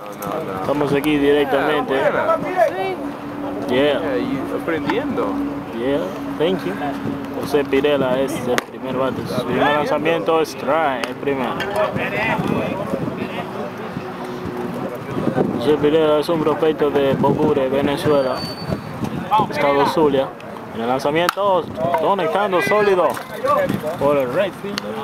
Estamos aquí directamente. Yeah. Aprendiendo. Yeah, thank you. José Pirela es el primer bate. Su primer lanzamiento es strike, el primero. José Pirela es un prospecto de Bogure, Venezuela, estado Zulia. En el lanzamiento, conectando sólido por el right fielder.